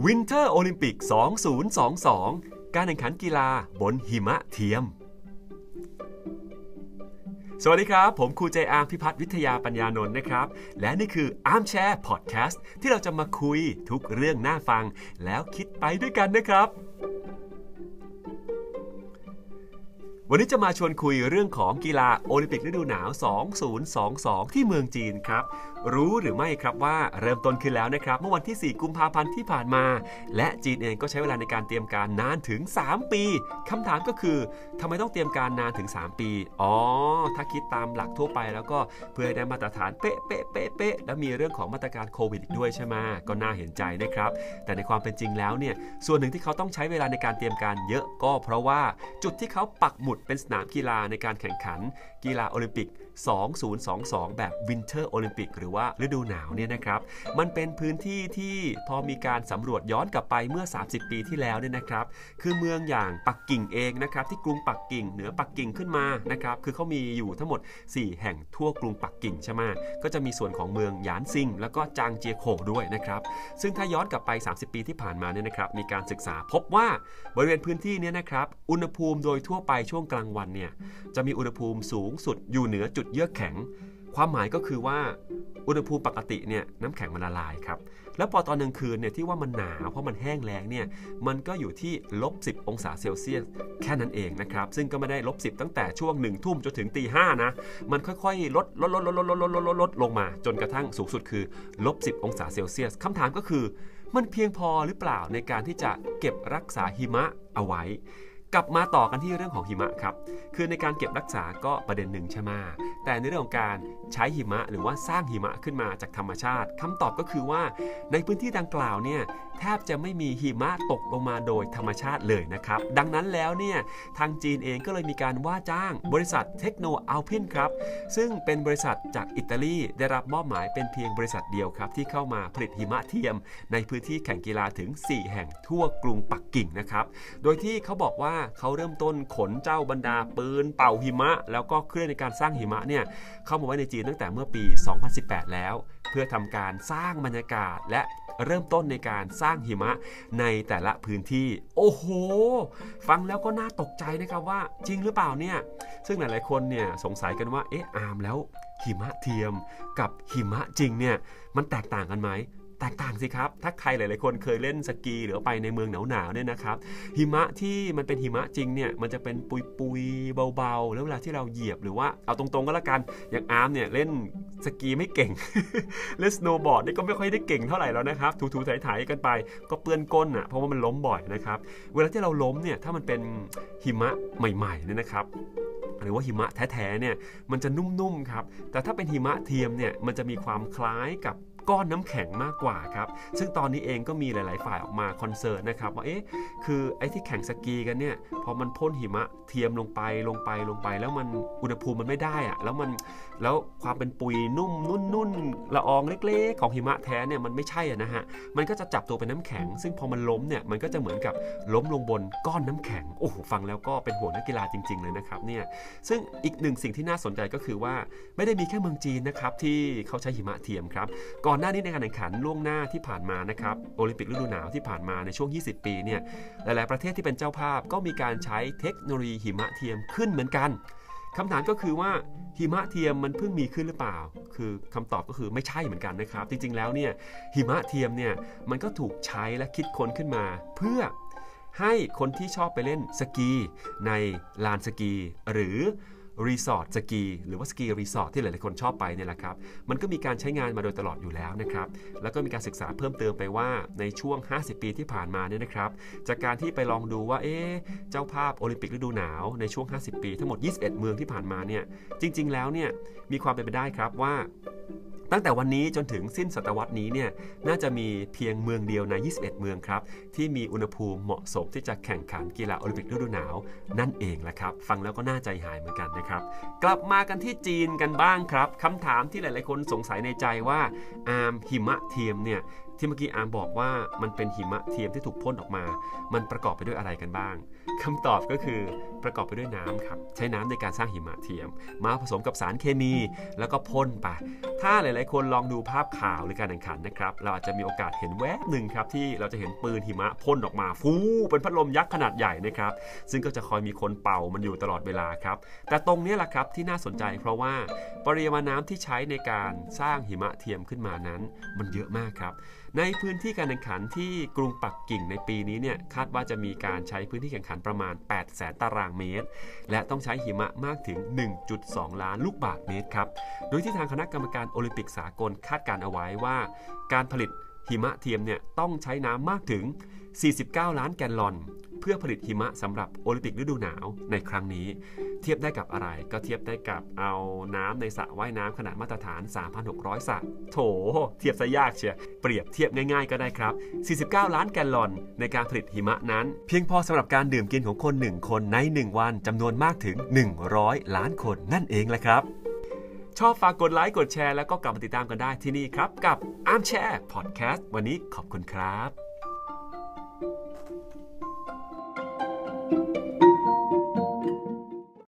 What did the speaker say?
Winter Olympic 2022 การแข่งขันกีฬาบนหิมะเทียมสวัสดีครับผมครูใจอาร์มพิพัฒน์วิทยาปัญญานนท์นะครับและนี่คือ Armchair Podcast ที่เราจะมาคุยทุกเรื่องน่าฟังแล้วคิดไปด้วยกันนะครับวันนี้จะมาชวนคุยเรื่องของกีฬาโอลิมปิกฤดูหนาว2022ที่เมืองจีนครับรู้หรือไม่ครับว่าเริ่มต้นขึ้นแล้วนะครับเมื่อวันที่4กุมภาพันธ์ที่ผ่านมาและจีนเองก็ใช้เวลาในการเตรียมการนานถึง3ปีคำถามก็คือทำไมต้องเตรียมการนานถึง3ปีถ้าคิดตามหลักทั่วไปแล้วก็เพื่อให้ได้มาตรฐานเป๊ะแล้วมีเรื่องของมาตรการโควิดอีกด้วยใช่ไหมก็น่าเห็นใจนะครับแต่ในความเป็นจริงแล้วเนี่ยส่วนหนึ่งที่เขาต้องใช้เวลาในการเตรียมการเยอะก็เพราะว่าจุดที่เขาปักหมุดเป็นสนามกีฬาในการแข่งขันกีฬาโอลิมปิก2022แบบ Winter Olympic หรือว่าฤดูหนาวเนี่ยนะครับมันเป็นพื้นที่ที่พอมีการสำรวจย้อนกลับไปเมื่อ30ปีที่แล้วเนี่ยนะครับคือเมืองอย่างปักกิ่งเองนะครับที่กรุงปักกิ่งเหนือปักกิ่งขึ้นมานะครับคือเขามีอยู่ทั้งหมด4แห่งทั่วกรุงปักกิ่งใช่ไหมก็จะมีส่วนของเมืองหยานซิงแล้วก็จางเจียโขด้วยนะครับซึ่งถ้าย้อนกลับไป30ปีที่ผ่านมาเนี่ยนะครับมีการศึกษาพบว่าบริเวณพื้นที่นี้นะครับอุณหภูมิโดยทั่วไปช่วงกลางวันเนี่ยจะมีอุณหภูมิสูงสุดอยู่เหนือจุดเยือกแข็งความหมายก็คือว่าอุณหภูมิปกติเนี่ยน้ำแข็งมันละลายครับแล้วพอตอนกลางคืนเนี่ยที่ว่ามันหนาวเพราะมันแห้งแล้งเนี่ยมันก็อยู่ที่-10 องศาเซลเซียสแค่นั้นเองนะครับซึ่งก็ไม่ได้-10ตั้งแต่ช่วง1 ทุ่มจนถึงตี 5นะมันค่อยๆลดลงมาจนกระทั่งสูงสุดคือ-10 องศาเซลเซียสคำถามก็คือมันเพียงพอหรือเปล่าในการที่จะเก็บรักษาหิมะเอาไว้กลับมาต่อกันที่เรื่องของหิมะครับคือในการเก็บรักษาก็ประเด็นหนึ่งใช่ไหมแต่ในเรื่องของการใช้หิมะหรือว่าสร้างหิมะขึ้นมาจากธรรมชาติคำตอบก็คือว่าในพื้นที่ดังกล่าวเนี่ยแทบจะไม่มีหิมะตกลงมาโดยธรรมชาติเลยนะครับดังนั้นแล้วเนี่ยทางจีนเองก็เลยมีการว่าจ้างบริษัทเทคโนอัลพินครับซึ่งเป็นบริษัทจากอิตาลีได้รับมอบหมายเป็นเพียงบริษัทเดียวครับที่เข้ามาผลิตหิมะเทียมในพื้นที่แข่งกีฬาถึง4แห่งทั่วกรุงปักกิ่งนะครับโดยที่เขาบอกว่าเขาเริ่มต้นขนเจ้าบรรดาปืนเป่าหิมะแล้วก็เครื่องในการสร้างหิมะเนี่ยเข้ามาไว้ในจีนตั้งแต่เมื่อปี 2018 แล้วเพื่อทำการสร้างบรรยากาศและเริ่มต้นในการสร้างหิมะในแต่ละพื้นที่โอ้โหฟังแล้วก็น่าตกใจนะครับว่าจริงหรือเปล่าเนี่ยซึ่งหลายๆคนเนี่ยสงสัยกันว่าอาร์มแล้วหิมะเทียมกับหิมะจริงเนี่ยมันแตกต่างกันไหมแตกต่างสิครับถ้าใครหลายๆคนเคยเล่นสกีหรือไปในเมืองหนาวๆเนี่ยนะครับหิมะที่มันเป็นหิมะจริงเนี่ยมันจะเป็นปุยๆเบาๆแล้วเวลาที่เราเหยียบหรือว่าเอาตรงๆก็แล้วกันอย่างอาร์มเนี่ยเล่นสกีไม่เก่ง เล่นสโนว์บอร์ดนี่ก็ไม่ค่อยได้เก่งเท่าไหร่แล้วนะครับถูๆไถๆกันไปก็เปื้อนก้นอ่ะเพราะว่ามันล้มบ่อยนะครับเวลาที่เราล้มเนี่ยถ้ามันเป็นหิมะใหม่ๆเนี่ยนะครับหรือว่าหิมะแท้ๆเนี่ยมันจะนุ่มๆครับแต่ถ้าเป็นหิมะเทียมเนี่ยมันจะมีความคล้ายกับก้อนน้ำแข็งมากกว่าครับซึ่งตอนนี้เองก็มีหลายๆฝ่ายออกมาคอนเซิร์นนะครับว่าคือไอ้ที่แข่งสกีกันเนี่ยพอมันพ่นหิมะเทียมลงไปแล้วมันอุณหภูมิมันไม่ได้อะแล้วความเป็นปุยนุ่มนุ่นละอองเล็กๆของหิมะแท้เนี่ยมันไม่ใช่นะฮะมันก็จะจับตัวเป็นน้ำแข็งซึ่งพอมันล้มเนี่ยมันก็จะเหมือนกับล้มลงบนก้อนน้ำแข็งโอ้โหฟังแล้วก็เป็นห่วงนักกีฬาจริงๆเลยนะครับเนี่ยซึ่งอีกหนึ่งสิ่งที่น่าสนใจก็คือว่าไม่ได้มีแค่เมืองจีนนะครับที่เขาใช้หิมะเทียมครับก่อนหน้านี้ในการแข่งขันล่วงหน้าที่ผ่านมานะครับโอลิมปิกฤดูหนาวที่ผ่านมาในช่วง20ปีเนี่ยหลายๆประเทศที่เป็นเจ้าภาพก็มีการใช้เทคโนโลยีหิมะเทียมขึ้นเหมือนกันคำถามก็คือว่าหิมะเทียมมันเพิ่งมีขึ้นหรือเปล่าคือคำตอบก็คือไม่ใช่เหมือนกันนะครับจริงๆแล้วเนี่ยหิมะเทียมเนี่ยมันก็ถูกใช้และคิดค้นขึ้นมาเพื่อให้คนที่ชอบไปเล่นสกีในลานสกีหรือรีสอร์ทสกีหรือว่าสกีรีสอร์ทที่หลายๆคนชอบไปเนี่ยแหละครับมันก็มีการใช้งานมาโดยตลอดอยู่แล้วนะครับแล้วก็มีการศึกษาเพิ่มเติมไปว่าในช่วง50ปีที่ผ่านมาเนี่ยนะครับจากการที่ไปลองดูว่าเจ้าภาพโอลิมปิกฤดูหนาวในช่วง50ปีทั้งหมด21เมืองที่ผ่านมาเนี่ยจริงๆแล้วเนี่ยมีความเป็นไปได้ครับว่าตั้งแต่วันนี้จนถึงสิ้นศตวรรษนี้เนี่ยน่าจะมีเพียงเมืองเดียวใน21เมืองครับที่มีอุณหภูมิเหมาะสมที่จะแข่งขันกีฬาโอลิมปิกฤดูหนาวนั่นเองแหละครับฟังแล้วก็น่าใจหายเหมือนกันนะครับกลับมากันที่จีนกันบ้างครับคำถามที่หลายๆคนสงสัยในใจว่าหิมะเทียมเนี่ยที่เมื่อกี้อาร์มบอกว่ามันเป็นหิมะเทียมที่ถูกพ่นออกมามันประกอบไปด้วยอะไรกันบ้างคำตอบก็คือประกอบไปด้วยน้ำครับใช้น้ำในการสร้างหิมะเทียมมาผสมกับสารเคมีแล้วก็พ่นไปถ้าหลายๆคนลองดูภาพข่าวหรือการแข่งขันนะครับเราอาจจะมีโอกาสเห็นแวบหนึ่งครับที่เราจะเห็นปืนหิมะพ่นออกมาฟูเป็นพัดลมยักษ์ขนาดใหญ่นะครับซึ่งก็จะคอยมีคนเป่ามันอยู่ตลอดเวลาครับแต่ตรงนี้แหละครับที่น่าสนใจเพราะว่าปริมาณน้ำที่ใช้ในการสร้างหิมะเทียมขึ้นมานั้นมันเยอะมากครับในพื้นที่การแข่งขันที่กรุงปักกิ่งในปีนี้เนี่ยคาดว่าจะมีการใช้พื้นที่แข่งขันประมาณ 800,000 ตารางเมตรและต้องใช้หิมะมากถึง 1.2 ล้านลูกบาศก์เมตรครับโดยที่ทางคณะกรรมการโอลิมปิกสากลคาดการเอาไว้ว่าการผลิตหิมะเทียมเนี่ยต้องใช้น้ำมากถึง 49 ล้านแกลลอนเพื่อผลิตหิมะสำหรับโอลิมปิกฤดูหนาวในครั้งนี้เทียบได้กับอะไรก็เทียบได้กับเอาน้ำในสระว่ายน้ำขนาดมาตรฐาน 3,600 สระโถเทียบซะยากเชียเปรียบเทียบง่ายๆก็ได้ครับ 49 ล้านแกลลอนในการผลิตหิมะนั้นเพียงพอสำหรับการดื่มกินของคน1คนใน1วันจำนวนมากถึง100ล้านคนนั่นเองแหละครับชอบฝากกดไลค์กดแชร์แล้วก็กลับมาติดตามกันได้ที่นี่ครับกับ Armchair Podcast วันนี้ขอบคุณครับ